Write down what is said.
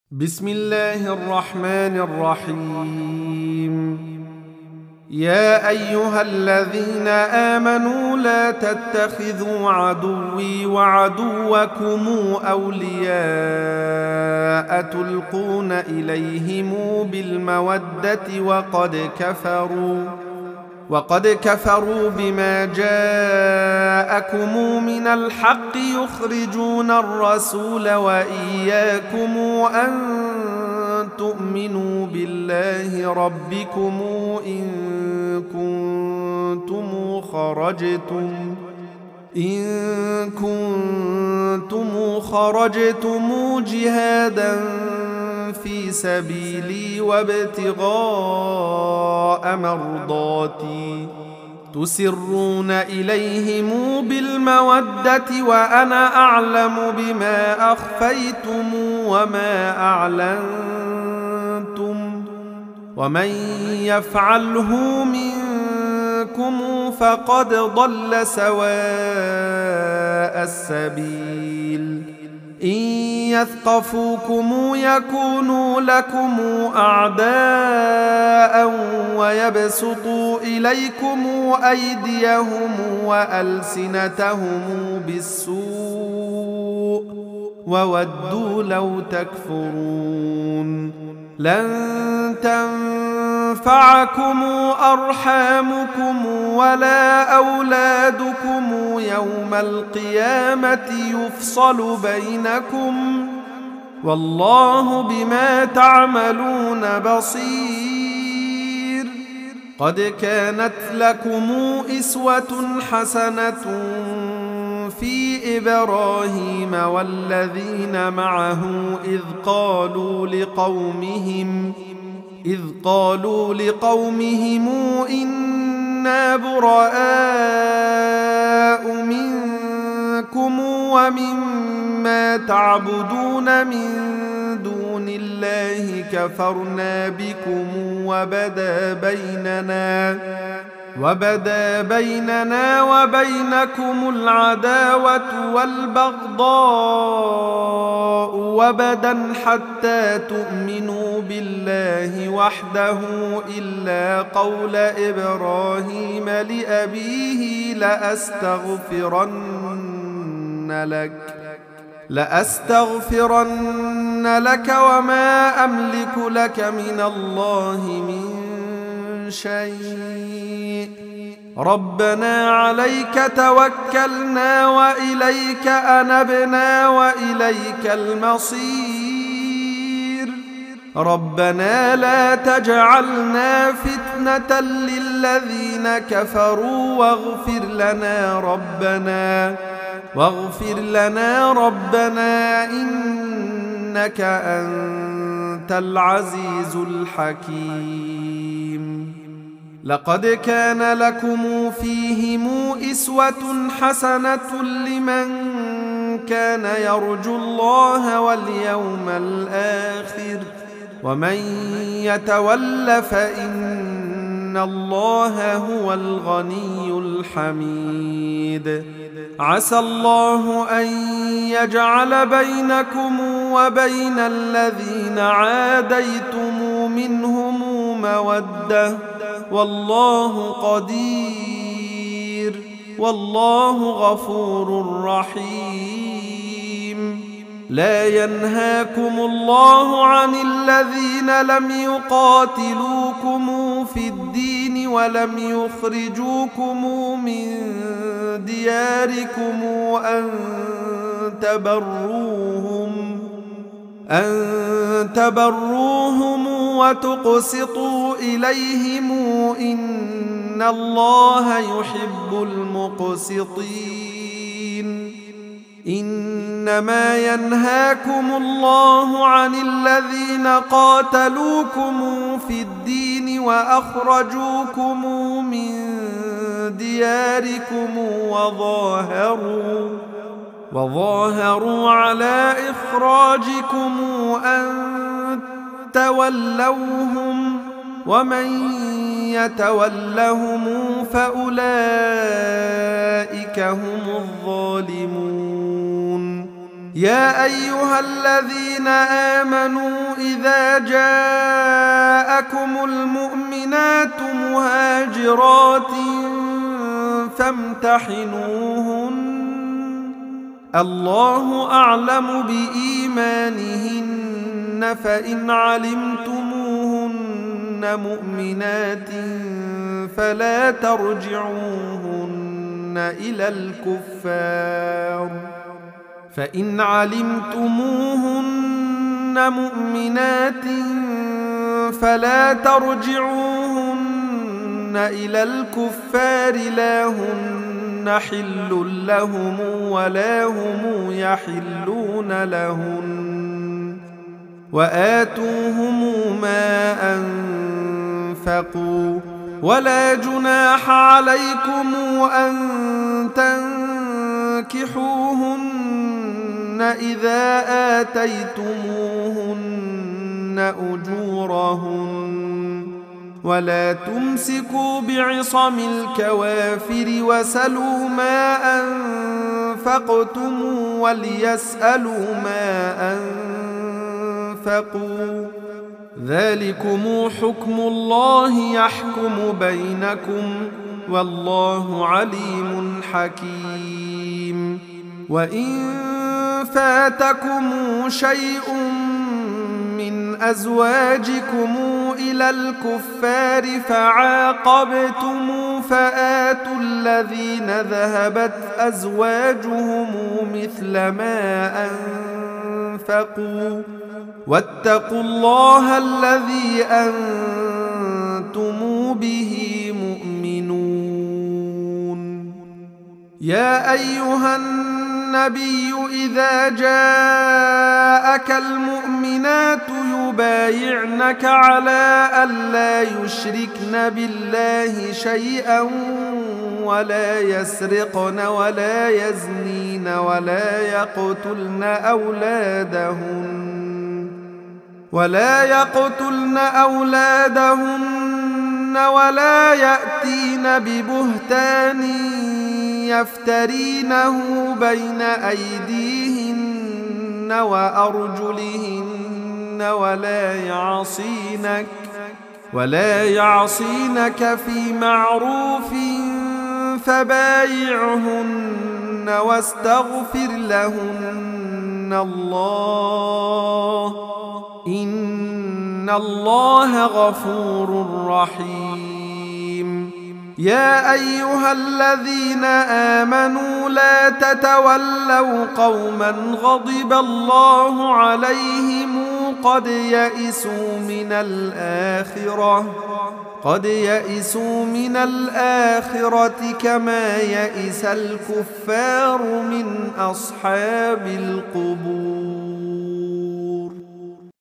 بسم الله الرحمن الرحيم. يا أيها الذين آمنوا لا تتخذوا عدوي وعدوكم أولياء تلقون إليهم بالمودة وقد كفروا بما جاءكم من الحق يخرجون الرسول وإياكم أن تؤمنوا بالله ربكم إن كنتم خرجتم جهادا في سبيلي وابتغاء مرضاتي تسرون إليهم بالمودة وأنا أعلم بما أخفيتم وما أعلنتم ومن يفعله منكم فقد ضل سواء السبيل. إن يثقفوكم يكونوا لكم أعداء ويبسطوا إليكم أيديهم وألسنتهم بالسوء وودوا لو تكفرون. لن تنفعكم أرحامكم ولا أولادكم يوم القيامة يفصل بينكم والله بما تعملون بصير. قد كانت لكم أسوة حسنة في إبراهيم والذين معه إذ قالوا لقومهم إنا براء منكم ومما تعبدون من دون الله كفرنا بكم وبدا بيننا وبينكم العداوة والبغضاء وبدا حتى تؤمنوا بالله وحده إلا قول إبراهيم لأبيه لأستغفرن لك وما أملك لك من الله من شيء. ربنا عليك توكلنا وإليك أنبنا وإليك المصير. ربنا لا تجعلنا فتنة للذين كفروا واغفر لنا ربنا إنك أنت العزيز الحكيم. لقد كان لكم فيهم أسوة حسنة لمن كان يرجو الله واليوم الآخر ومن يتول فإن الله هو الغني الحميد. عسى الله أن يجعل بينكم وبين الذين عاديتم منهم مودة والله قدير والله غفور رحيم. لا ينهاكم الله عن الذين لم يقاتلوكم في الدين ولم يخرجوكم من دياركم أن تبروهم وتقسطوا إليهم إن الله يحب المقسطين. إنما ينهاكم الله عن الذين قاتلوكم في الدين وأخرجوكم من دياركم وظاهروا على إخراجكم أن تولوهم ومن يتولهم فأولئك هم الظالمون. يا أيها الذين آمنوا إذا جاءكم المؤمنات مهاجرات فامتحنوهن الله أعلم بإيمانهن فإن علمتموهن مؤمنات فلا ترجعوهن إلى الكفار فإن علمتموهن مؤمنات فلا ترجعوهن إلى الكفار لا هن حل لهم ولا هم يحلون لهن وآتوهم ما أنفقوا ولا جناح عليكم أن تنكحوهن إذا آتيتموهن أجورهن ولا تمسكوا بعصم الكوافر وسلوا ما أنفقتم وليسألوا ما أنفقوا ذلكم حكم الله يحكم بينكم والله عليم حكيم وإن فاتكم شيء من أزواجكم إلى الكفار فعاقبتم فآتوا الذين ذهبت أزواجهم مثل ما أنفقوا واتقوا الله الذي أنتم به مؤمنون يا أيها النبي إذا جاءك المؤمنات يبايعنك على ألا يشركن بالله شيئا ولا يسرقن ولا يزنين ولا يقتلن أولادهن ولا يأتين ببهتان يفترينه بين أيديهن وأرجلهن ولا يعصينك في معروف فبايعهن واستغفر لهن الله إن الله غفور رحيم يا أيها الذين آمنوا لا تتولوا قوما غضب الله عليهم قد يئسوا من الآخرة كما يئس الكفار من أصحاب القبور